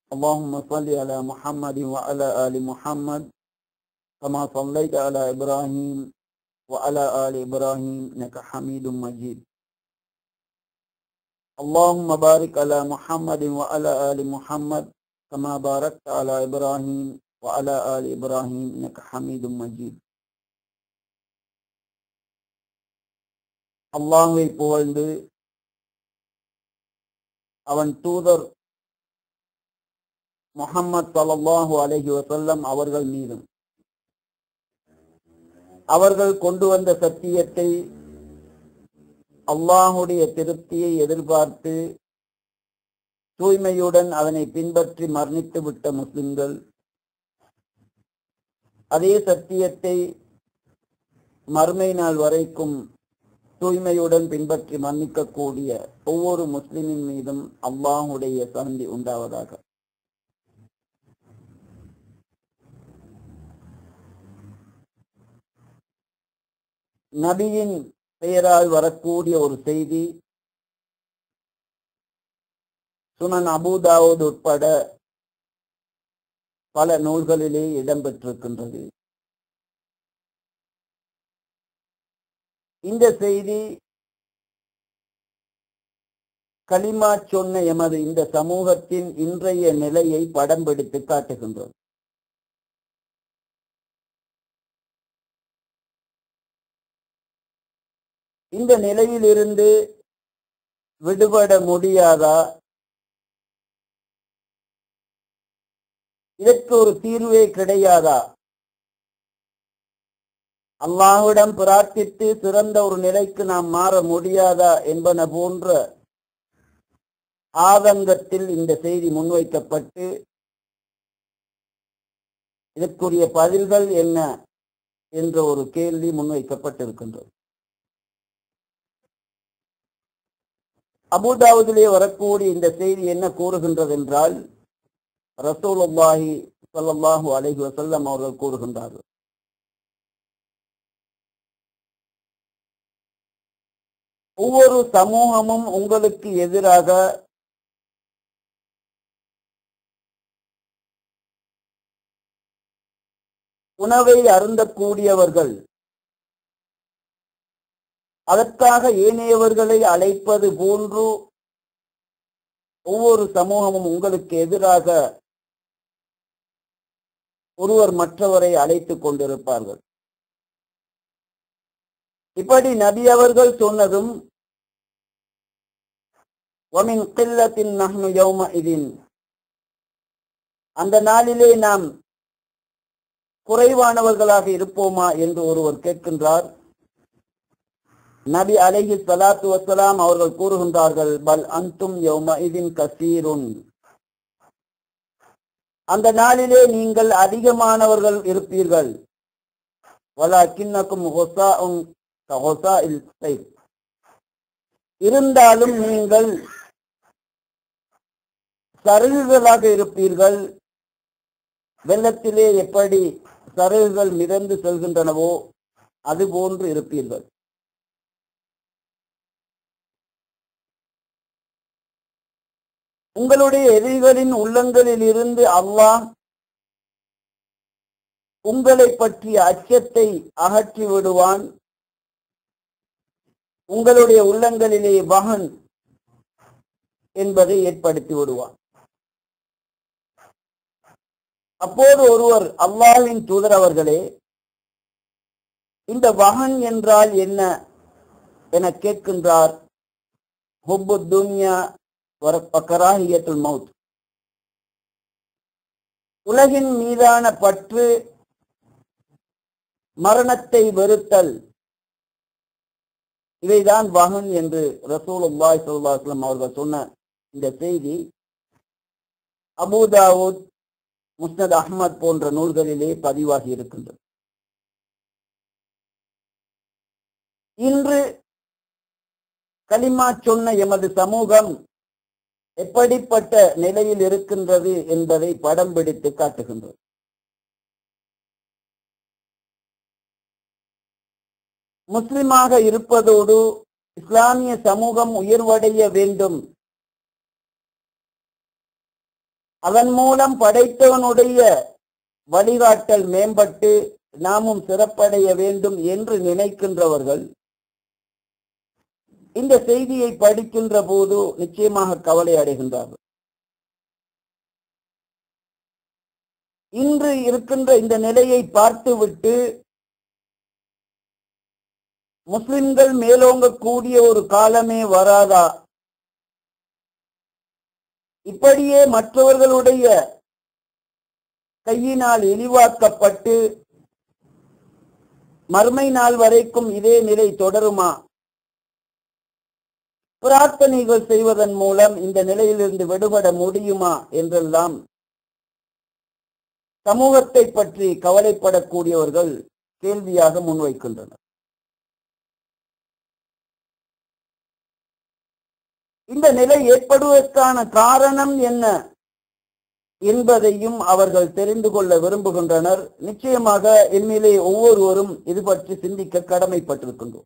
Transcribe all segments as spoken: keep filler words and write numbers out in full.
اللهم صل على محمد وعلى آل محمد كما صليت على إبراهيم وعلى آل إبراهيم إنك حميد مجيد. اللهم بارك على محمد وعلى آل محمد كما باركت على إبراهيم وعلى آل إبراهيم إنك حميد مجيد. அல்லாஹ்வை புகழ்ந்து அவன் தூதர் முஹம்மது ஸல்லல்லாஹு அலைஹி வஸல்லம் அவர்கள் மீதும் அவர்கள் கொண்டு வந்த சத்தியத்தை அல்லாஹுடைய திருப்தியை எதிர்பார்த்து தூய்மையுடன் அதனை பின்பற்றி மரணித்து விட்ட முஸ்லிம்கள், அதே சத்தியத்தை மறுமை நாள் வரைக்கும் தூய்மையுடன் பின்பற்றி மன்னிக்கக்கூடிய ஒவ்வொரு முஸ்லிமின் மீதும் அல்லாஹுடைய சாந்தி உண்டாவதாக. நபியின் பெயரால் வரக்கூடிய ஒரு செய்தி சுனன் அபூ தாவூத் உட்பட பல நூல்களிலே இடம்பெற்றிருக்கின்றது. இந்த செய்தி கலிமா சொன்ன எமது இந்த சமூகத்தின் இன்றைய நிலையை படம் பிடித்து காட்டுகின்றது. இந்த நிலையிலிருந்து விடுபட முடியாதா? இதற்கு ஒரு தீர்வே கிடையாதா? அல்லாஹ்விடம் பிரார்த்தித்து சிறந்த ஒரு நிலைக்கு நாம் மாற முடியாதா என்பன போன்ற ஆதங்கத்தில் இந்த செய்தி முன்வைக்கப்பட்டு இதற்குரிய பதில்கள் என்ன என்ற ஒரு கேள்வி முன்வைக்கப்பட்டிருக்கின்றது. அபூ தாவூதிலே வரக்கூடிய இந்த செய்தி என்ன கூறுகின்றது என்றால், ரசூலுல்லாஹி ஸல்லல்லாஹு அலைஹி வஸல்லம் அவர்கள் கூறுகின்றார்கள், ஒவ்வொரு சமூகமும் உங்களுக்கு எதிராக உணவை அருந்தக்கூடியவர்கள், அதற்காக ஏனையவர்களை அழைப்பது போன்று ஒவ்வொரு சமூகமும் உங்களுக்கு எதிராக ஒருவர் மற்றவரை அழைத்துக் கொண்டிருப்பார்கள். இப்படி நபி அவர்கள் சொன்னதும் வமின் கில்லத்தின் நஹ்னு யௌமஇதின், அந்த நாளிலே நாம் குறைவானவர்களாக இருப்போமா என்று ஒருவர் கேட்கின்றார். நபி அலைஹி ஸலாத்து வஸ்ஸலாம் அவர்கள் கூறுகின்றார்கள், பல் அன்தும் யௌமஇதின் கஸீருன், அந்த நாளிலே நீங்கள் அதிகமானவர்கள் இருப்பீர்கள். வலாக்கின்னகும் ஹுஸாஉன் கஹுஸாஇல் ஸைஃப், இருந்தாலும் நீங்கள் சருகுகளாக இருப்பீர்கள். வெள்ளத்திலே எப்படி சருகுகள் மிதந்து செல்கின்றனவோ அது போன்று இருப்பீர்கள். உங்களுடைய எதிரிகளின் உள்ளங்களில் இருந்து அல்லாஹ் உங்களை பற்றிய அச்சத்தை அகற்றி விடுவான். உங்களுடைய உள்ளங்களிலே வஹன் என்பதை ஏற்படுத்தி விடுவான். அப்போது ஒருவர், அல்லாஹ்வின் தூதர் அவர்களே, இந்த வஹன் என்றால் என்ன என கேட்கின்றார். ஹுப்பு துன்யா வகராஹியத்துல் மௌத், உலகின் மீதான பற்று, மரணத்தை வெறுத்தல், இவைதான் வஹன் என்று ரசூலுல்லாஹி ஸல்லல்லாஹு அலைஹி வஸல்லம் அவர்கள் சொன்ன இந்த செய்தி அபூ தாவூத், முஸ்னத் அஹ்மத் போன்ற நூல்களிலே பதிவாகி இருக்கின்றது. இன்று கலிமா சொன்ன எமது சமூகம் எப்படிப்பட்ட நிலையில் இருக்கின்றது என்பதை படம் பிடித்து காட்டுகின்றது. முஸ்லிமாக இருப்பதோடு இஸ்லாமிய சமூகம் உயர்வடைய வேண்டும், அதன் மூலம் படைத்தவனுடைய வழிகாட்டல் மேம்பட்டு நாமும் சிறப்படைய வேண்டும் என்று நினைக்கின்றவர்கள் இந்த செய்தியை படிக்கின்ற போது நிச்சயமாக கவலை அடைகின்றார்கள். இன்று இருக்கின்ற இந்த நிலையை பார்த்துவிட்டு முஸ்லிம்கள் மேலோங்கக்கூடிய ஒரு காலமே வராதா, இப்படியே மற்றவர்களுடைய கையினால் இழிவாக்கப்பட்டு மறுமை நாள் வரைக்கும் இதே நிலை தொடருமா, பிரார்த்தனைகள் செய்வதன் மூலம் இந்த நிலையிலிருந்து விடுபட முடியுமா என்றெல்லாம் சமூகத்தை பற்றி கவலைப்படக்கூடியவர்கள் கேள்வியாக முன்வைக்கின்றனர். இந்த நிலை ஏற்படுவதற்கான காரணம் என்ன என்பதையும் அவர்கள் தெரிந்து கொள்ள விரும்புகின்றனர். நிச்சயமாக என்னிலே ஒவ்வொருவரும் இது பற்றி சிந்திக்க கடமைப்பட்டிருக்கின்றோம்.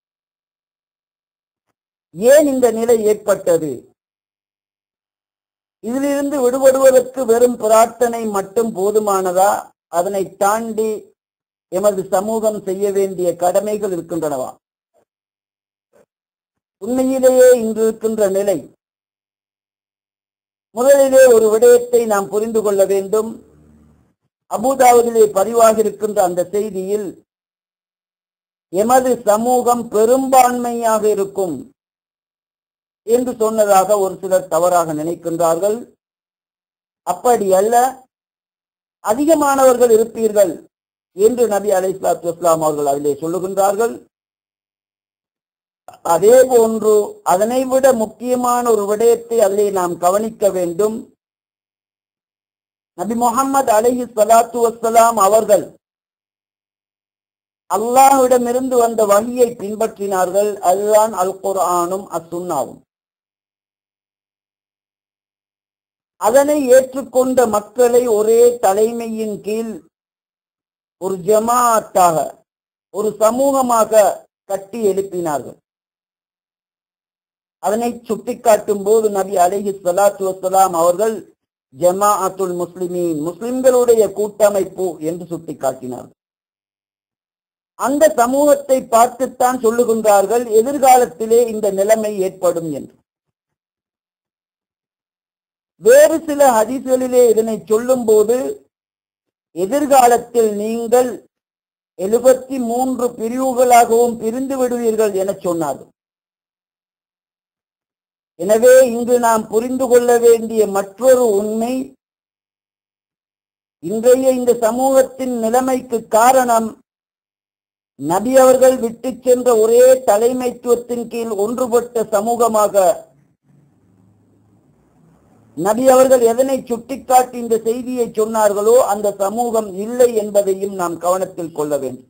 ஏன் இந்த நிலை ஏற்பட்டது? இதிலிருந்து விடுபடுவதற்கு வெறும் பிரார்த்தனை மட்டும் போதுமானதா? அதனை தாண்டி எமது சமூகம் செய்ய வேண்டிய கடமைகள் இருக்கின்றனவா? உண்மையிலேயே இன்று இருக்கின்ற நிலை, முதலிலே ஒரு விடயத்தை நாம் புரிந்து கொள்ள வேண்டும். அபூதாவுதிலே பதிவாக இருக்கின்ற அந்த செய்தியில் எமது சமூகம் பெரும்பான்மையாக இருக்கும் என்று சொன்னதாக ஒரு சிலர் தவறாக நினைக்கின்றார்கள். அப்படி அல்ல, அதிகமானவர்கள் இருப்பீர்கள் என்று நபி அலைஹிஸ்ஸலாத்து வஸ்ஸலாம் அவர்கள் அதிலே சொல்லுகின்றார்கள். அதே போன்று அதனை விட முக்கியமான ஒரு விடயத்தை அதிலே நாம் கவனிக்க வேண்டும். நபி முஹம்மது அலைஹிஸ்ஸலாத்து வஸ்ஸலாம் அவர்கள் அல்லாஹ்விடமிருந்து வந்த வஹியை பின்பற்றினார்கள். அதுதான் அல் குர்ஆனும் அஸ்-சுன்னாவும். அதனை ஏற்றுக்கொண்ட மக்களை ஒரே தலைமையின் கீழ் ஒரு ஜமாஅத்தாக, ஒரு சமூகமாக கட்டி எழுப்பினார்கள். அதனை சுட்டிக்காட்டும் போது நபி அலைஹிஸ்ஸலாத்து வஸ்ஸலாம் அவர்கள் ஜமாஅத்துல் முஸ்லிமீன், முஸ்லிம்களுடைய கூட்டமைப்பு என்று சுட்டிக்காட்டினார்கள். அந்த சமூகத்தை பார்த்துத்தான் சொல்லுகின்றார்கள் எதிர்காலத்திலே இந்த நிலைமை ஏற்படும் என்று. வேறு சில ஹதீஸ்களிலே இதனை சொல்லும் போது எதிர்காலத்தில் நீங்கள் எழுபத்தி மூன்று பிரிவுகளாகவும் பிரிந்து விடுவீர்கள் என சொன்னார்கள். எனவே இங்கு நாம் புரிந்து கொள்ள வேண்டிய மற்றொரு உண்மை, இன்றைய இந்த சமூகத்தின் நிலைமைக்கு காரணம் நபி அவர்கள் விட்டு சென்ற ஒரே தலைமைத்துவத்தின் கீழ் ஒன்றுபட்ட சமூகமாக நபி அவர்கள் எதனை சுட்டிக்காட்டி இந்த செய்தியை சொன்னார்களோ அந்த சமூகம் இல்லை என்பதையும் நாம் கவனத்தில் கொள்ள வேண்டும்.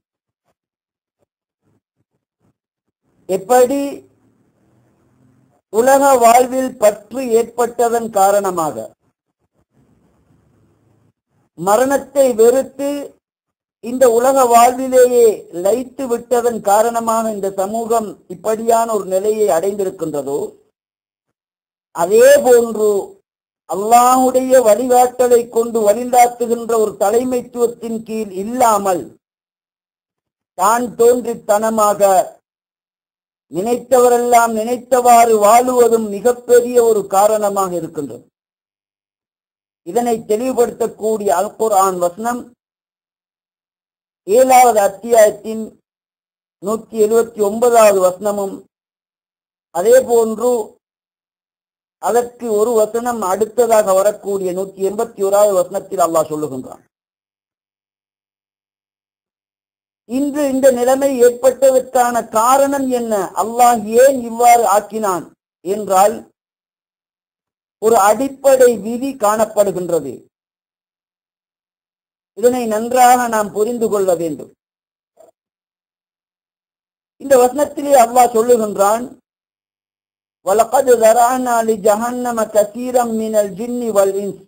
எப்படி உலக வாழ்வில் பற்று ஏற்பட்டதன் காரணமாக மரணத்தை வெறுத்து இந்த உலக வாழ்விலேயே லயித்து விட்டதன் காரணமாக இந்த சமூகம் இப்படியான ஒரு நிலையை அடைந்திருக்கின்றதோ, அதே போன்று அல்லாஹ்வுடைய வழிகாட்டலை கொண்டு வழிகாட்டுகின்ற ஒரு தலைமைத்துவத்தின் கீழ் இல்லாமல் தான் தோன்றித்தனமாக நினைத்தவரெல்லாம் நினைத்தவாறு வாழுவதும் மிகப்பெரிய ஒரு காரணமாக இருக்கின்றது. இதனை தெளிவுபடுத்தக்கூடிய அல் குர்ஆன் வசனம் ஏழாவது அத்தியாயத்தின் நூற்றி எழுபத்தி ஒன்பதாவது வசனமும், அதே போன்று அதற்கு ஒரு வசனம் அடுத்ததாக வரக்கூடிய நூற்றி எண்பத்தி ஓராவது வசனத்தில் அல்லாஹ் சொல்லுகின்றான். இன்று இந்த நிலைமை ஏற்பட்டதற்கான காரணம் என்ன, அல்லாஹ் ஏன் இவ்வாறு ஆக்கினான் என்றால் ஒரு அடிப்படை விதி காணப்படுகின்றது. இதனை நன்றாக நாம் புரிந்து கொள்ள வேண்டும். இந்த வசனத்திலே அல்லாஹ் சொல்லுகின்றான், வலகத் ஸரஅனா லிஜஹன்னம கஸீரம் மினல் ஜின்னி வல் இன்ஸ்.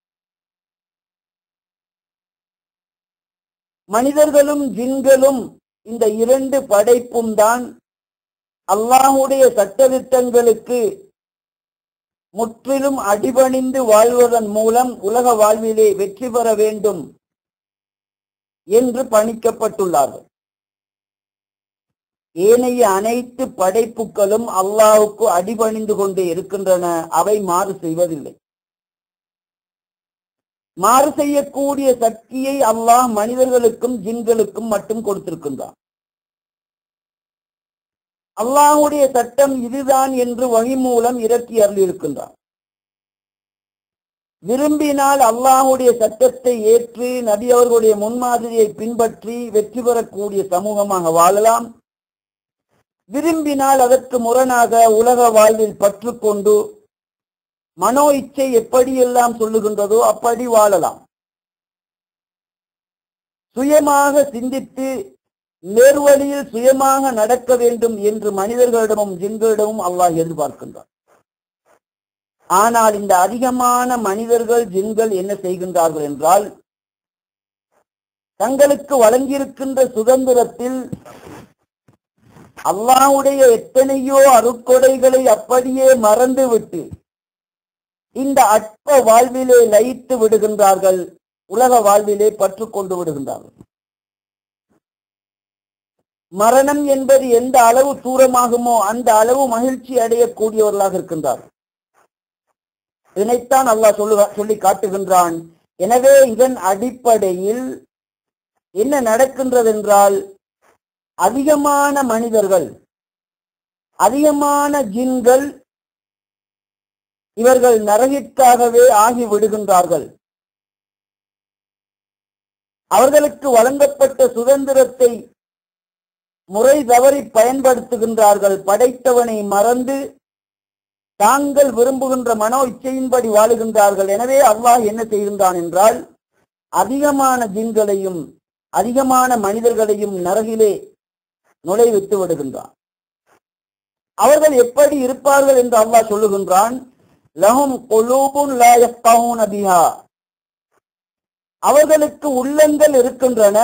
மனிதர்களும் ஜின்களும் இந்த இரண்டு படைப்பும் தான் அல்லாஹ்வுடைய சட்டதிட்டங்களுக்கு முற்றிலும் அடிபணிந்து வாழ்வதன் மூலம் உலக வாழ்விலே வெற்றி பெற வேண்டும் என்று பணிக்கப்பட்டுள்ளார்கள். ஏனைய அனைத்து படைப்புகளும் அல்லாஹ்வுக்கு அடிபணிந்து கொண்டே இருக்கின்றன. அவை மாறு செய்வதில்லை. மாறு செய்யக்கூடிய சக்தியை அல்லாஹ் மனிதர்களுக்கும் ஜின்களுக்கும் மட்டும் கொடுத்திருக்கின்றான். அல்லாஹ்வுடைய சட்டம் இதுதான் என்று வஹி மூலம் இறக்கி அருளியிருக்கின்றான். விரும்பினால் அல்லாஹ்வுடைய சட்டத்தை ஏற்று நபி அவர்களுடைய முன்மாதிரியை பின்பற்றி வெற்றி பெறக்கூடிய சமூகமாக வாழலாம். விரும்பினால் அதற்கு முரணாக உலக வாழ்வில் பற்றுக்கொண்டு மனோ இச்சை எப்படியெல்லாம் சொல்லுகின்றதோ அப்படி வாழலாம். சுயமாக சிந்தித்து நேர்வழியில் சுயமாக நடக்க வேண்டும் என்று மனிதர்களிடமும் ஜின்களிடமும் அல்லாஹ் எதிர்பார்க்கின்றார். ஆனால் இந்த அதிகமான மனிதர்கள் ஜின்கள் என்ன செய்கின்றார்கள் என்றால், தங்களுக்கு வழங்கியிருக்கின்ற சுதந்திரத்தில் அல்லாஹ்வுடைய எத்தனையோ அருட்கொடைகளை அப்படியே மறந்துவிட்டு இந்த அற்ப வாழ்விலே லயித்து விடுகின்றார்கள். உலக வாழ்விலே பற்று கொண்டு விடுகின்றார்கள். மரணம் என்பது எந்த அளவு தூரமாகுமோ அந்த அளவு மகிழ்ச்சி அடையக்கூடியவர்களாக இருக்கின்றார்கள். இதனைத்தான் அல்லாஹ் சொல்லு சொல்லி காட்டுகின்றான். எனவே இதன் அடிப்படையில் என்ன நடக்கின்றது என்றால், அதிகமான மனிதர்கள், அதிகமான ஜின்கள் இவர்கள் நரகிற்காகவே ஆகி விடுகின்றார்கள். அவர்களுக்கு வழங்கப்பட்ட சுதந்திரத்தை முறை தவறி பயன்படுத்துகின்றார்கள். படைத்தவனை மறந்து தாங்கள் விரும்புகின்ற மனோ இச்சையின்படி வாழுகின்றார்கள். எனவே அல்லாஹ் என்ன செய்கின்றான் என்றால், அதிகமான ஜின்களையும் அதிகமான மனிதர்களையும் நரகிலே நுழைவித்து விடுகின்றான். அவர்கள் எப்படி இருப்பார்கள் என்று அல்லாஹ் சொல்லுகின்றான். லஹும் குலூபுன் லா யஃகஹூன பிஹா, அவர்களுக்கு உள்ளங்கள் இருக்கின்றன.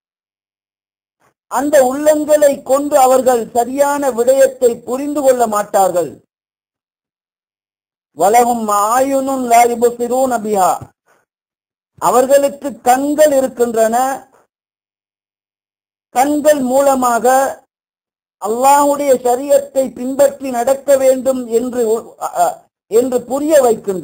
அந்த உள்ளங்களை கொண்டு அவர்கள் சரியான விடயத்தை புரிந்து கொள்ள மாட்டார்கள். வலஹும் ஆயுனுன் லா யுப்சிரூன பிஹா, அவர்களுக்கு கண்கள் இருக்கின்றன. கண்கள் மூலமாக அல்லாஹ்வுடைய ஷரியத்தை பின்பற்றி நடக்க வேண்டும் என்று என்று புரிய வைக்கின்ற,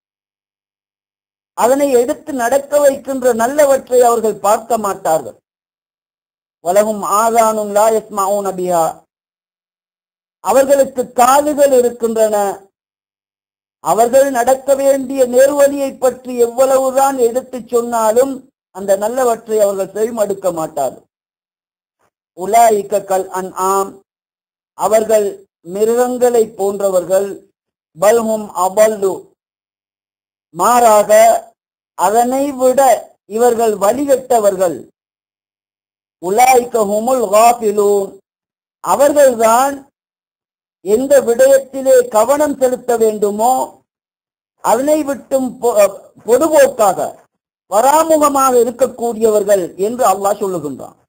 அதனை எடுத்து நடக்க வைக்கின்ற நல்லவற்றை அவர்கள் பார்க்க மாட்டார்கள். வலஹும் ஆதானுன் லா யஸ்மஊன பிஹா, அவர்களுக்கு காதுகள் இருக்கின்றன. அவர்கள் நடக்க வேண்டிய நேர்வழியை பற்றி எவ்வளவுதான் எடுத்து சொன்னாலும் அந்த நல்லவற்றை அவர்கள் செவிமடுக்க மாட்டார்கள். உலாயிக கல் அன்ஆம், அவர்கள் மிருகங்களை போன்றவர்கள். பல்ஹும் அபல்லு, மாறாக அதனை விட இவர்கள் வழிகட்டவர்கள். உலாயிக ஹுமுல் காஃபிலூன், அவர்கள்தான் எந்த விடயத்திலே கவனம் செலுத்த வேண்டுமோ அதனை விட்டும் பொதுபோக்காக பராமுகமாக இருக்கக்கூடியவர்கள் என்று அல்லாஹ் சொல்லுகின்றான்.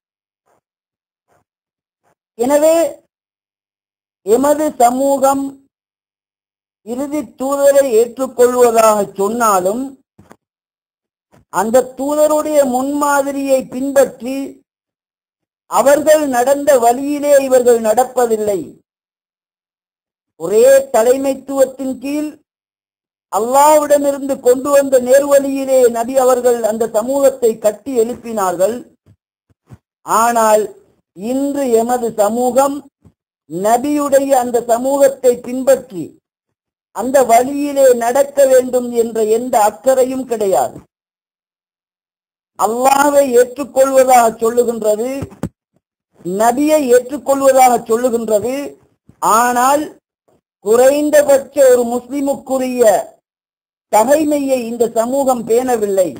எனவே எமது சமூகம் இறுதி தூதரை ஏற்றுக்கொள்வதாக சொன்னாலும் அந்த தூதருடைய முன்மாதிரியை பின்பற்றி அவர்கள் நடந்த வழியிலே இவர்கள் நடப்பதில்லை. ஒரே தலைமைத்துவத்தின் கீழ் அல்லாஹ்விடமிருந்து கொண்டு வந்த நேர்வழியிலே நபி அவர்கள் அந்த சமூகத்தை கட்டி எழுப்பினார்கள். ஆனால் இன்று எமது சமூகம் நபியுடைய அந்த சமூகத்தை பின்பற்றி அந்த வழியிலே நடக்க வேண்டும் என்ற எந்த அக்கறையும் கிடையாது. அல்லாஹ்வை ஏற்றுக்கொள்வதாக சொல்லுகின்றது, நபியை ஏற்றுக்கொள்வதாக சொல்லுகின்றது. ஆனால் குறைந்தபட்ச ஒரு முஸ்லிமுக்குரிய தகைமையை இந்த சமூகம் பேணவில்லை.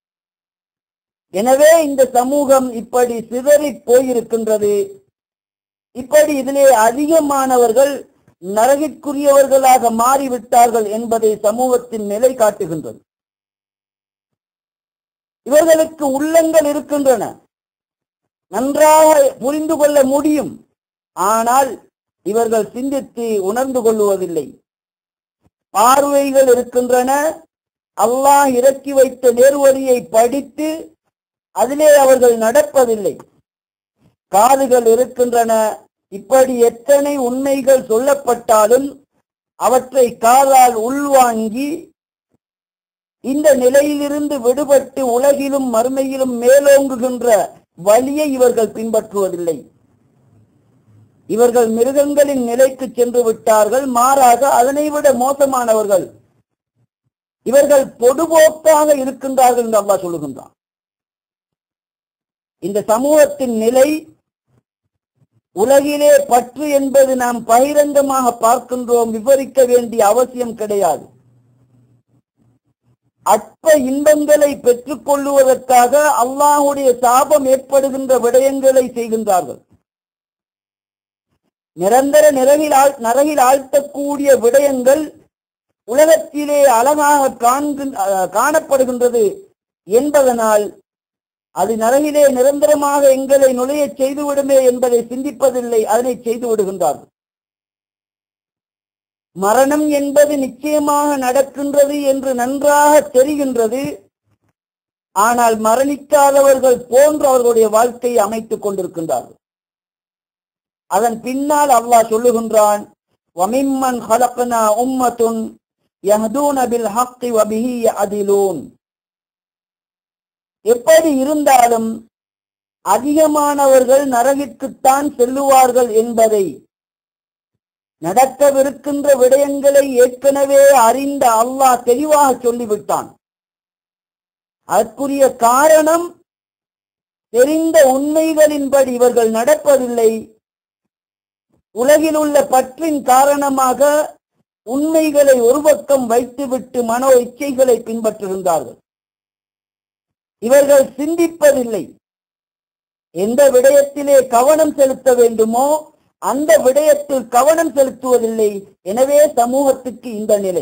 எனவே இந்த சமூகம் இப்படி சிதறி போயிருக்கின்றது. இப்படி இதிலே அதிகமானவர்கள் நரகிற்குரியவர்களாக மாறிவிட்டார்கள் என்பதை சமூகத்தின் நிலை காட்டுகின்றது. இவர்களுக்கு உள்ளங்கள் இருக்கின்றன, நன்றாக புரிந்து கொள்ள முடியும். ஆனால் இவர்கள் சிந்தித்து உணர்ந்து கொள்வதில்லை. பார்வைகள் இருக்கின்றன, அல்லாஹ் இறக்கி வைத்த நேர்வழியை படித்து அதிலே அவர்கள் நடப்பதில்லை. காதுகள் இருக்கின்றன, இப்படி எத்தனை உண்மைகள் சொல்லப்பட்டாலும் அவற்றை காதால் உள்வாங்கி இந்த நிலையிலிருந்து விடுபட்டு உலகிலும் மறுமையிலும் மேலோங்குகின்ற வழியை இவர்கள் பின்பற்றுவதில்லை. இவர்கள் மிருகங்களின் நிலைக்கு சென்று விட்டார்கள். மாறாக அதனை விட மோசமானவர்கள் இவர்கள் பொதுபோக்காக இருக்கின்றார்கள் என்று அல்லாஹ் சொல்லுகின்றான். இந்த சமூகத்தின் நிலை உலகிலே பற்று என்பது நாம் பகிரங்கமாக பார்க்கின்றோம், விவரிக்க வேண்டிய அவசியம் கிடையாது. அற்ப இன்பங்களை பெற்றுக் கொள்ளுவதற்காக அல்லாஹுடைய சாபம் ஏற்படுகின்ற விடயங்களை செய்கின்றார்கள். நிரந்தர நிறகில் நரகில் ஆழ்த்தக்கூடிய விடயங்கள் உலகத்திலே அழகாக காணப்படுகின்றது என்பதனால் அது நரகிலே நிரந்தரமாக எங்களை நுழைய செய்துவிடுமே என்பதை சிந்திப்பதில்லை, அதனை செய்து விடுகின்றார்கள். மரணம் என்பது நிச்சயமாக நடக்கின்றது என்று நன்றாக தெரிகின்றது. ஆனால் மரணிக்காதவர்கள் போன்று அவர்களுடைய வாழ்க்கையை அமைத்துக் கொண்டிருக்கின்றார்கள். அதன் பின்னால் அல்லாஹ் சொல்லுகின்றான், வமிம்மன் ஹலக்னா உம்மத்துன் யஹ்தூன பில் ஹக்கி வபிஹி யஅதிலூன். எப்படி இருந்தாலும் அதிகமானவர்கள் நரகிற்குத்தான் செல்லுவார்கள் என்பதை, நடக்கவிருக்கின்ற விடயங்களை ஏற்கனவே அறிந்த அல்லாஹ் தெளிவாக சொல்லிவிட்டான். அதற்குரிய காரணம், தெரிந்த உண்மைகளின்படி இவர்கள் நடப்பதில்லை. உலகில் உள்ள பற்றின் காரணமாக உண்மைகளை ஒரு பக்கம் வைத்துவிட்டு மனோ இச்சைகளை பின்பற்றுகின்றார்கள். இவர்கள் சிந்திப்பதில்லை. எந்த விடயத்திலே கவனம் செலுத்த வேண்டுமோ அந்த விடயத்தில் கவனம் செலுத்துவதில்லை. எனவே சமூகத்துக்கு இந்த நிலை.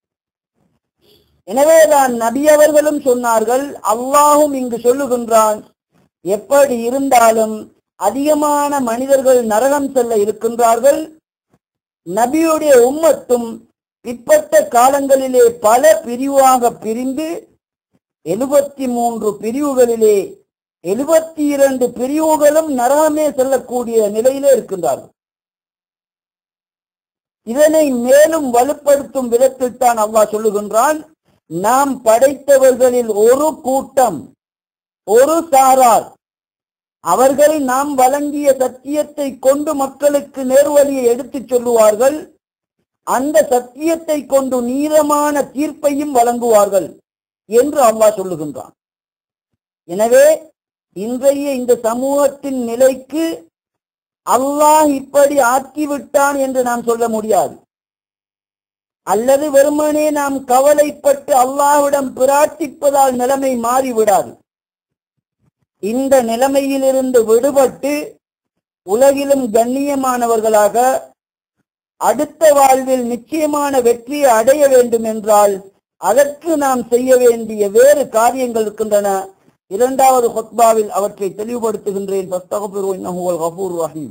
எனவேதான் நபி அவர்களும் சொன்னார்கள், அல்லாஹும் இங்கு சொல்லுகின்றான், எப்படி இருந்தாலும் அதிகமான மனிதர்கள் நரகம் செல்ல இருக்கின்றார்கள். நபியுடைய உம்மத்தும் பிற்பட்ட காலங்களிலே பல பிரிவாக பிரிந்து எழுபத்தி மூன்று பிரிவுகளிலே எழுபத்தி இரண்டு பிரிவுகளும் நரகமே செல்லக்கூடிய நிலையிலே இருக்கின்றார்கள். இதனை மேலும் வலுப்படுத்தும் விதத்தில் தான் அல்லாஹ் சொல்லுகின்றான், நாம் படைத்தவர்களில் ஒரு கூட்டம், ஒரு சாரார், அவர்கள் நாம் வழங்கிய சத்தியத்தை கொண்டு மக்களுக்கு நேர்வழியை எடுத்துச் சொல்லுவார்கள். அந்த சத்தியத்தை கொண்டு நீதமான தீர்ப்பையும் வழங்குவார்கள் என்று அல்லாஹ் சொல்லுகின்றான். எனவே இன்றைய இந்த சமூகத்தின் நிலைக்கு அல்லாஹ் இப்படி ஆக்கிவிட்டான் என்று நாம் சொல்ல முடியாது. அல்லது வெறுமனே நாம் கவலைப்பட்டு அல்லாஹ்விடம் பிரார்த்திப்பதால் நிலைமை மாறிவிடாது. இந்த நிலைமையிலிருந்து விடுபட்டு உலகிலும் கண்ணியமானவர்களாக அடுத்த வாழ்வில் நிச்சயமான வெற்றியை அடைய வேண்டும் என்றால் அதற்கு நாம் செய்ய வேண்டிய வேறு காரியங்கள் இருக்கின்றன. இரண்டாவது ஹுத்பாவில் அவற்றை தெளிவுபடுத்துகின்றேன். ஃபஸ்தக்ஃபிரு இன்னஹு ஹுவல் கஃபூர் ரஹீம்.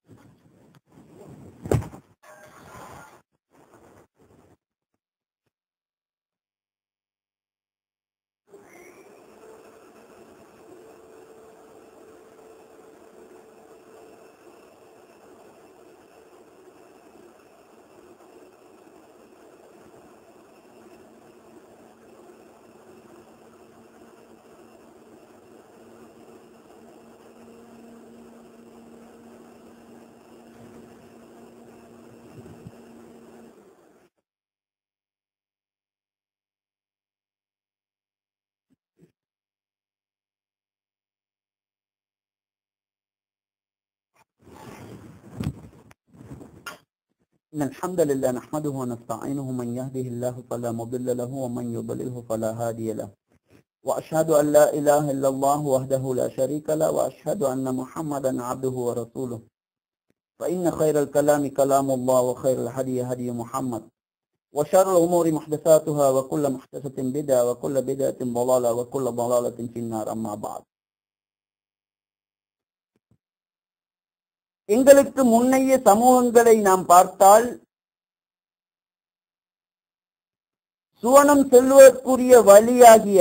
إن الحمد لله نحمده ونستعينه من يهده الله فلا مضل له ومن يضلله فلا هادي له وأشهد أن لا إله إلا الله وحده لا شريك له وأشهد أن محمدا عبده ورسوله فإن خير الكلام كلام الله وخير الهدي هدي محمد وشر الأمور محدثاتها وكل محدثة بدعة وكل بدعة ضلالة وكل ضلالة في النار أما بعد. எங்களுக்கு முன்னைய சமூகங்களை நாம் பார்த்தால் சுவனம் செல்வதற்குரிய வழியாகிய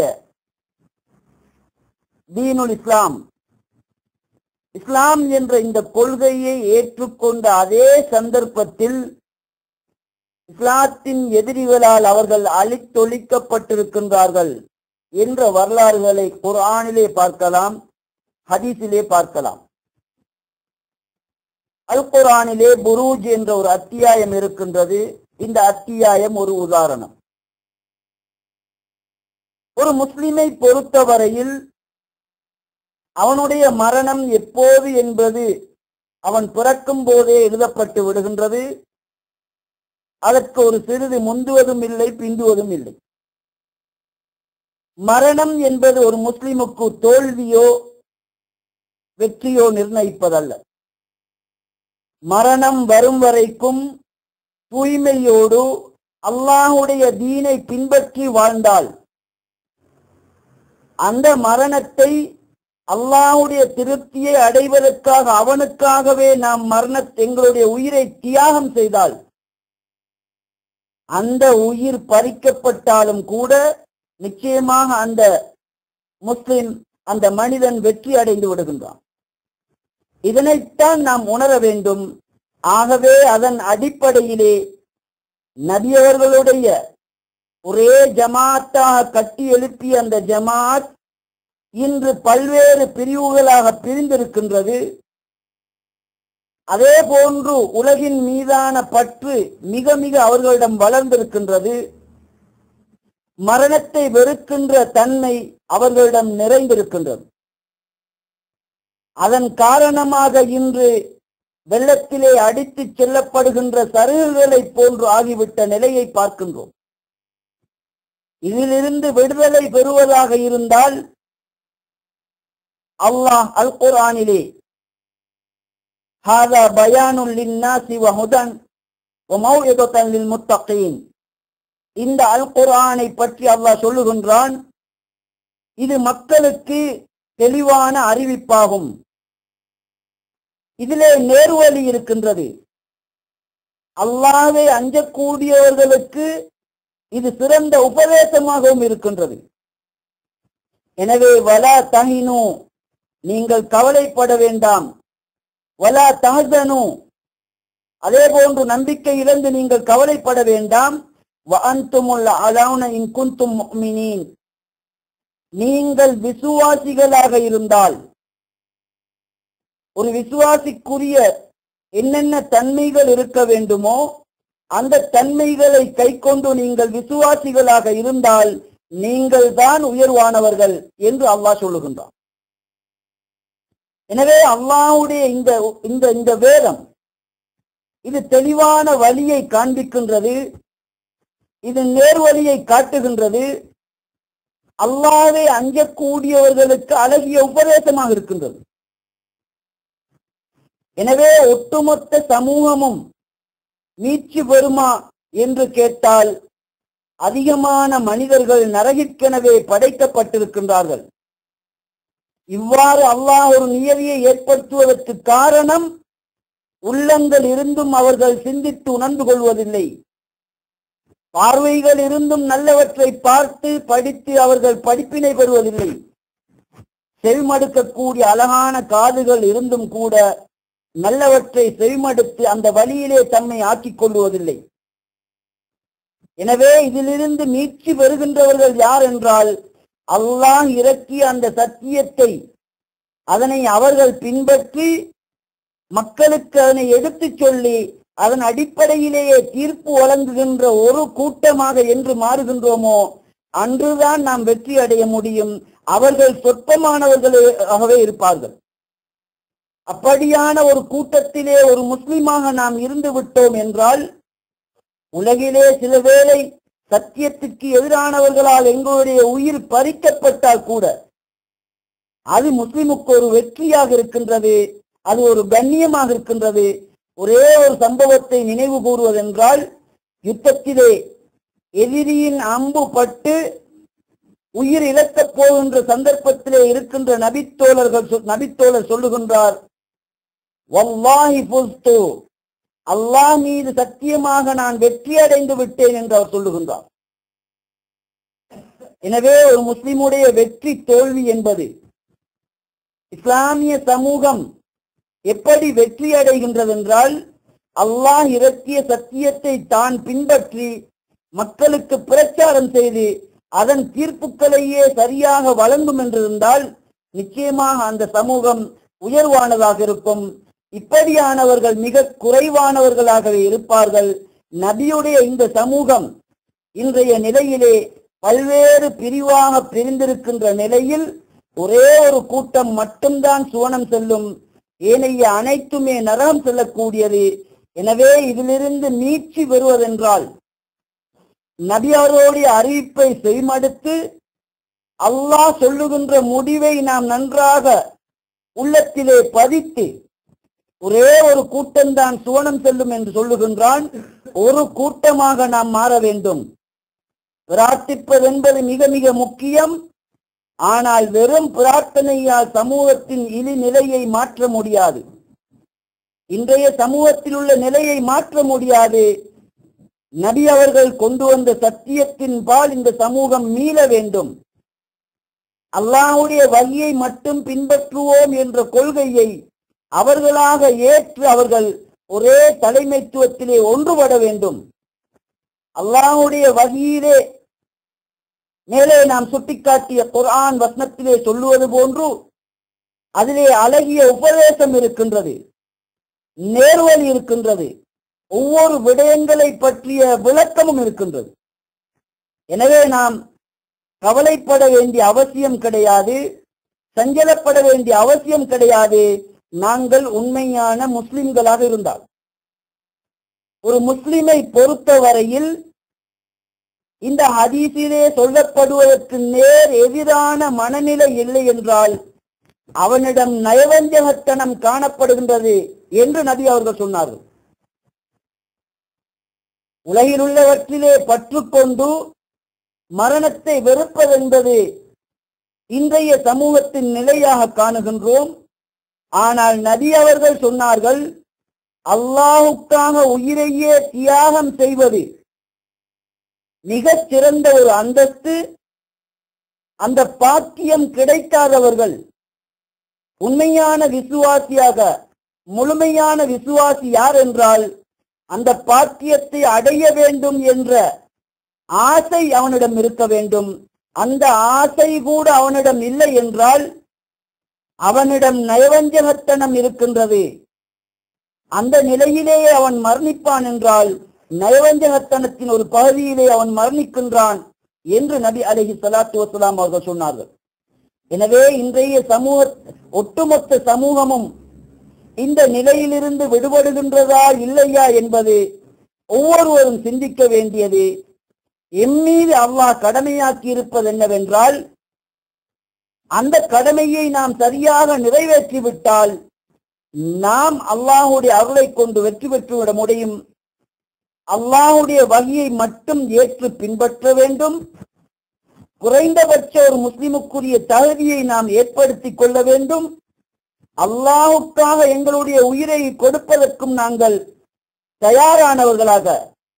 தீனுல் இஸ்லாம், இஸ்லாம் என்ற இந்த கொள்கையை ஏற்றுக்கொண்ட அதே சந்தர்ப்பத்தில் இஸ்லாத்தின் எதிரிகளால் அவர்கள் அழித்தொழிக்கப்பட்டிருக்கின்றார்கள் என்ற வரலாறுகளை குர்ஆனிலே பார்க்கலாம், ஹதீஸிலே பார்க்கலாம். அல் குர்ஆனிலே புரூஜ் என்ற ஒரு அத்தியாயம் இருக்கின்றது. இந்த அத்தியாயம் ஒரு உதாரணம். ஒரு முஸ்லிமை பொறுத்தவரையில் அவனுடைய மரணம் எப்போது என்பது அவன் பிறக்கும் போதே எழுதப்பட்டு விடுகின்றது. அதற்கு ஒரு சிறிது முந்துவதும் இல்லை, பிந்துவதும் இல்லை. மரணம் என்பது ஒரு முஸ்லிமுக்கு தோல்வியோ வெற்றியோ நிர்ணயிப்பதல்ல. மரணம் வரும் வரைக்கும் தூய்மையோடு அல்லாஹுடைய தீனை பின்பற்றி வாழ்ந்தால் அந்த மரணத்தை அல்லாஹுடைய திருப்தியை அடைவதற்காக அவனுக்காகவே நாம் மரண எங்களுடைய உயிரை தியாகம் செய்தால் அந்த உயிர் பறிக்கப்பட்டாலும் கூட நிச்சயமாக அந்த முஸ்லிம், அந்த மனிதன் வெற்றி அடைந்து விடுகின்றான். இதனைத்தான் நாம் உணர வேண்டும். ஆகவே அதன் அடிப்படையிலே நபியவர்களுடைய ஒரே ஜமாத்தாக கட்டி எழுப்பிய அந்த ஜமாத் இன்று பல்வேறு பிரிவுகளாக பிரிந்திருக்கின்றது. அதே போன்று உலகின் மீதான பற்று மிக மிக அவர்களிடம் வளர்ந்திருக்கின்றது. மரணத்தை வெறுக்கின்ற தன்மை அவர்களிடம் நிறைந்திருக்கின்றது. அதன் காரணமாக இன்று வெள்ளத்திலே அடித்துச் செல்லப்படுகின்ற சருகுகளை போன்று ஆகிவிட்ட நிலையை பார்க்கின்றோம். இதிலிருந்து விடுதலை பெறுவதாக இருந்தால் அல்லாஹ் அல் குர்ஆனிலே ஹாதா பயானுல் லின்னாஸி வ ஹுதன் வ மௌஇதத்தன் லில் முத்தகீன், இந்த அல் குர்ஆனை பற்றி அல்லாஹ் சொல்லுகின்றான், இது மக்களுக்கு தெளிவான அறிவிப்பாகும், இதிலே நேர்வழி இருக்கின்றது, அல்லாஹ்வை அஞ்சக்கூடியவர்களுக்கு இது சிறந்த உபதேசமாகவும் இருக்கின்றது. எனவே வலா தஹினு, நீங்கள் கவலைப்பட வேண்டாம், வலா தஹ்சனு, அதே போன்று நம்பிக்கை இழந்து நீங்கள் கவலைப்பட வேண்டாம், வ அன்துமுல் அலௌன இன் குன்தும் முஃமினீன், நீங்கள் விசுவாசிகளாக இருந்தால். ஒரு விசுவாசிக்குரிய என்னென்ன தன்மைகள் இருக்க வேண்டுமோ அந்த தன்மைகளை கைக்கொண்டு நீங்கள் விசுவாசிகளாக இருந்தால் நீங்கள் தான் உயர்வானவர்கள் என்று அல்லாஹ் சொல்லுகின்றான். எனவே அல்லாஹ்வுடைய இந்த இந்த இந்த வேதம் இது தெளிவான வழியை காண்பிக்கின்றது, இது நேர்வழியை காட்டுகின்றது, அல்லாஹ்வை அஞ்சக்கூடியவர்களுக்கு அழகிய உபதேசமாக இருக்கின்றது. எனவே ஒட்டுமொத்த சமூகமும் மீட்சி பெறுமா என்று கேட்டால் அதிகமான மனிதர்கள் நரகிற்கெனவே படைக்கப்பட்டிருக்கின்றார்கள். இவ்வாறு அல்லாஹ் ஒரு நியதியை ஏற்படுத்துவதற்கு காரணம் உள்ளங்கள் இருந்தும் அவர்கள் சிந்தித்து உணர்ந்து கொள்வதில்லை, பார்வைகள் இருந்தும் நல்லவற்றை பார்த்து படித்து அவர்கள் படிப்பினை பெறுவதில்லை, செவிமடுக்கக்கூடிய அழகான காதுகள் இருந்தும் கூட நல்லவற்றை செவிமடுத்து அந்த வழியிலே தம்மை ஆக்கிக் கொள்வதில்லை. எனவே இதிலிருந்து மீட்சி பெறுகின்றவர்கள் யார் என்றால் அல்லாஹ் இறக்கிய அந்த சத்தியத்தை அதனை அவர்கள் பின்பற்றி மக்களுக்கு அதனை எடுத்துச் சொல்லி அதன் அடிப்படையிலேயே தீர்ப்பு வழங்குகின்ற ஒரு கூட்டமாக என்று மாறுகின்றோமோ அன்றுதான் நாம் வெற்றி அடைய முடியும். அவர்கள் சொற்பமானவர்களாகவே இருப்பார்கள். அப்படியான ஒரு கூட்டத்திலே ஒரு முஸ்லிமாக நாம் இருந்து விட்டோம் என்றால் உலகிலே சில வேளை சத்தியத்துக்கு எதிரானவர்களால் எங்களுடைய உயிர் பறிக்கப்பட்டால் கூட அது முஸ்லிமுக்கு ஒரு வெற்றியாக இருக்கின்றது, அது ஒரு கண்ணியமாக இருக்கின்றது. ஒரே ஒரு சம்பவத்தை நினைவு கூறுவதென்றால், யுத்தத்திலே எதிரியின் அம்பு பட்டு உயிர் இழக்கப் போகின்ற சந்தர்ப்பத்திலே இருக்கின்ற நபித்தோழர்கள் நபித்தோழர் சொல்லுகின்றார், வல்லாஹி ஃபுஸ்து, அல்லாஹ் மீது சத்தியமாக நான் வெற்றி அடைந்து விட்டேன் என்று அவர் சொல்லுகின்றார். எனவே ஒரு முஸ்லிமுடைய வெற்றி தோல்வி என்பது இஸ்லாமிய சமூகம் எப்படி வெற்றி அடைகின்றது என்றால், அல்லாஹ் இறக்கிய சத்தியத்தை தான் பின்பற்றி மக்களுக்கு பிரச்சாரம் செய்து அதன் தீர்ப்புகளையே சரியாக வழங்கும் என்றிருந்தால் நிச்சயமாக அந்த சமூகம் உயர்வானதாக இருக்கும். இப்படியானவர்கள் மிக குறைவானவர்களாகவே இருப்பார்கள். நபியுடைய இந்த சமூகம் இன்றைய நிலையிலே பல்வேறு பிரிவாக பிரிந்திருக்கின்ற நிலையில் ஒரே ஒரு கூட்டம் மட்டும்தான் சுவனம் செல்லும், ஏனைய அனைத்துமே நரகம் செல்லக்கூடியது. எனவே இதிலிருந்து மீட்சி பெறுவதென்றால் நபி அவர்களுடைய அறிவிப்பை செய்மடுத்து அல்லாஹ் சொல்லுகின்ற முடிவை நாம் நன்றாக உள்ளத்திலே பதித்து, ஒரே ஒரு கூட்டம்தான் சுவனம் செல்லும் என்று சொல்லுகின்றான், ஒரு கூட்டமாக நாம் மாற வேண்டும். பிரார்த்திப்பது என்பது மிக மிக முக்கியம். ஆனால் வெறும் பிரார்த்தனையால் சமூகத்தின் இழி நிலையை மாற்ற முடியாது. இன்றைய சமூகத்தில் உள்ள நிலையை மாற்ற முடியாது. நபி அவர்கள் கொண்டு வந்த சத்தியத்தின் பால் இந்த சமூகம் மீள வேண்டும். அல்லாஹ்வுடைய வழியை மட்டும் பின்பற்றுவோம் என்ற கொள்கையை அவர்களாக ஏற்று அவர்கள் ஒரே தலைமைத்துவத்திலே ஒன்றுபட வேண்டும். அல்லாஹ்வுடைய வழியிலே மேலே நாம் சுட்டிக்காட்டிய குர்ஆன் வசனத்திலே சொல்லுவது போன்று அதிலே அழகிய உபதேசம் இருக்கின்றது, நேர்வழி இருக்கின்றது, ஒவ்வொரு விடயங்களை பற்றிய விளக்கமும் இருக்கின்றது. எனவே நாம் கவலைப்பட வேண்டிய அவசியம் கிடையாது, சஞ்சலப்பட வேண்டிய அவசியம் கிடையாது. நாங்கள் உண்மையான முஸ்லிம்களாக இருந்தால், ஒரு முஸ்லிமை பொறுத்தவரையில் இந்த ஹதீஸிலே சொல்லப்படுவதற்கு நேர் எதிரான மனநிலை இல்லை என்றால் அவனிடம் நயவஞ்சகத்தனம் காணப்படுகின்றது என்று நபி அவர்கள் சொன்னார்கள். உலகில் உள்ளவற்றிலே பற்றுக்கொண்டு மரணத்தை வெறுப்பதென்பது இன்றைய சமூகத்தின் நிலையாக காணுகின்றோம். ஆனால் நபி அவர்கள் சொன்னார்கள், அல்லாஹுக்காக உயிரையே தியாகம் செய்வது மிகச் சிறந்த ஒரு அந்தஸ்து. அந்த பாக்கியம் கிடைக்காதவர்கள் உண்மையான விசுவாசியாக, முழுமையான விசுவாசி யார் என்றால் அந்த பாக்கியத்தை அடைய வேண்டும் என்ற ஆசை அவனிடம் இருக்க வேண்டும். அந்த ஆசை கூட அவனிடம் இல்லை என்றால் அவனிடம் நயவஞ்சகத்தனம் இருக்கின்றது. அந்த நிலையிலேயே அவன் மரணிப்பான் என்றால் நயவஞ்சகத்தனத்தின் ஒரு பகுதியிலே அவன் மரணிக்கின்றான் என்று நபி அலைஹி ஸலாத்து வஸலாம் அவர்கள் சொன்னார்கள். எனவே இன்றைய சமூக ஒட்டுமொத்த சமூகமும் இந்த நிலையிலிருந்து விடுபடுகின்றதா இல்லையா என்பது ஒவ்வொருவரும் சிந்திக்க வேண்டியது. எம்மீது அல்லாஹ் கடமையாக்கி இருப்பது என்னவென்றால், அந்த கடமையை நாம் சரியாக நிறைவேற்றிவிட்டால் நாம் அல்லாஹுடைய அருளை கொண்டு வெற்றி பெற்றுவிட முடியும். அல்லாஹுடைய வழியை மட்டும் ஏற்று பின்பற்ற வேண்டும். குறைந்தபட்ச ஒரு முஸ்லிமுக்குரிய தகுதியை நாம் ஏற்படுத்தி கொள்ள வேண்டும். அல்லாஹுக்காக எங்களுடைய உயிரை கொடுப்பதற்கும் நாங்கள் தயாரானவர்களாக,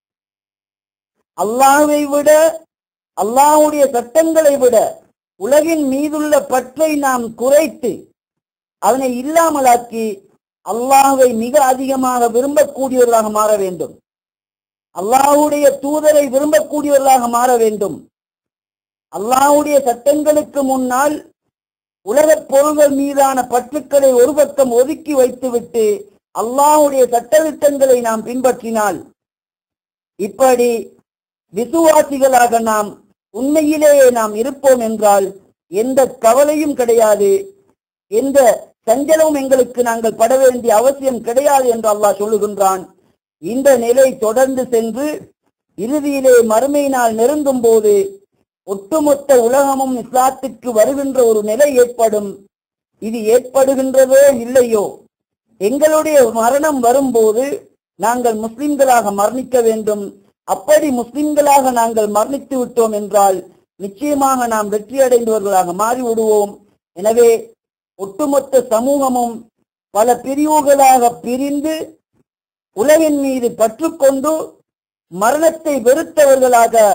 அல்லாஹ்வை விட, அல்லாஹுடைய சட்டங்களை விட உலகின் மீதுள்ள பற்றை நாம் குறைத்து அதனை இல்லாமலாக்கி அல்லாஹ்வை மிக அதிகமாக விரும்பக்கூடியவர்களாக மாற வேண்டும். அல்லாஹுடைய தூதரை விரும்பக்கூடியவர்களாக மாற வேண்டும். அல்லாஹுடைய சட்டங்களுக்கு முன்னால் உலகப் பொருள்கள் மீதான பற்றுக்களை ஒரு பக்கம் ஒதுக்கி வைத்துவிட்டு அல்லாஹுடைய சட்டத்திட்டங்களை நாம் பின்பற்றினால், இப்படி விசுவாசிகளாக நாம் உண்மையிலேயே நாம் இருப்போம் என்றால் எந்த கவலையும் கிடையாது, எந்த சஞ்சலமும் எங்களுக்கு நாங்கள் பட வேண்டிய அவசியம் கிடையாது என்று அல்லாஹ் சொல்லுகின்றான். இந்த நிலை தொடர்ந்து சென்று இறுதியிலே மறுமை நாள் நெருங்கும் போது ஒட்டுமொத்த உலகமும் இஸ்லாத்திற்கு வருகின்ற ஒரு நிலை ஏற்படும். இது ஏற்படுகின்றதோ இல்லையோ, எங்களுடைய மரணம் வரும்போது நாங்கள் முஸ்லிம்களாக மரணிக்க வேண்டும். அப்படி முஸ்லிம்களாக நாங்கள் மரணித்து விட்டோம் என்றால் நிச்சயமாக நாம் வெற்றி அடைந்தவர்களாக மாறிவிடுவோம். எனவே ஒட்டுமொத்த சமூகமும் பல பிரிவுகளாக பிரிந்து உலகின் மீது பற்றுக்கொண்டு மரணத்தை வெறுத்தவர்களாக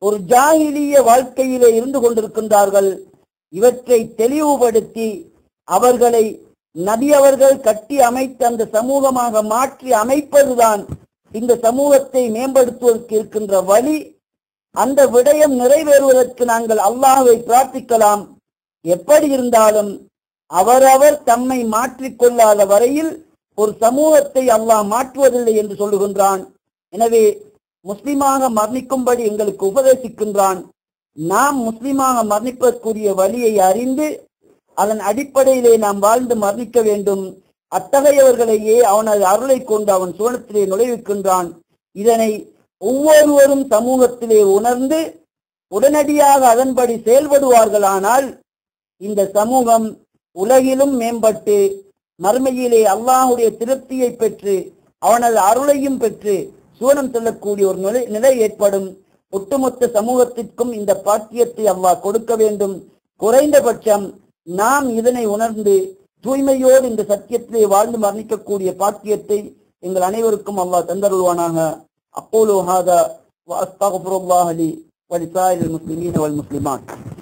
ஒரு ஜாஹிலிய வாழ்க்கையிலே இருந்து கொண்டிருக்கின்றார்கள். இவற்றை தெளிவுபடுத்தி அவர்களை நபி அவர்கள் கட்டி அமைத்த அந்த சமூகமாக மாற்றி அமைப்பதுதான் இந்த சமூகத்தை மேம்படுத்துவதற்கு இருக்கின்ற வழி. அந்த விடயம் நிறைவேறுவதற்கு நாங்கள் அல்லாஹ்வை பிரார்த்திக்கலாம். எப்படி இருந்தாலும் அவரவர் தம்மை மாற்றிக்கொள்ளாத வரையில் ஒரு சமூகத்தை அல்லாஹ் மாற்றுவதில்லை என்று சொல்லுகின்றான். எனவே முஸ்லிமாக மரணிக்கும்படி எங்களுக்கு உபதேசிக்கின்றான். நாம் முஸ்லிமாக மரணிப்பதற்குரிய வழியை அறிந்து அதன் அடிப்படையிலே நாம் வாழ்ந்து மரணிக்க வேண்டும். அத்தகையவர்களையே அவனது அருளை கொண்டு அவன் சுவனத்திலே நுழைவிக்கின்றான். இதனை ஒவ்வொருவரும் சமூகத்திலே உணர்ந்து உடனடியாக அதன்படி செயல்படுவார்களானால் இந்த சமூகம் உலகிலும் மேம்பட்டு மறுமையிலே அல்லாஹுடைய திருப்தியை பெற்று அவனது அருளையும் பெற்று சுவனம் செல்லக்கூடிய ஒரு நிலை நிலை ஏற்படும். ஒட்டுமொத்த சமூகத்திற்கும் இந்த பாக்கியத்தை அல்லாஹ் கொடுக்க வேண்டும். குறைந்தபட்சம் நாம் இதனை உணர்ந்து தூய்மையோடு இந்த சத்தியத்திலே வாழ்ந்து மரணிக்கக்கூடிய பாக்கியத்தை எங்கள் அனைவருக்கும் அல்லாஹ் தந்தருள்வானாக. அக்கூலு ஹாதா வ அஸ்தக்ஃபிருல்லாஹ் லி வ லிசாயிரில் முஸ்லிமீன வல் முஸ்லிமாத்.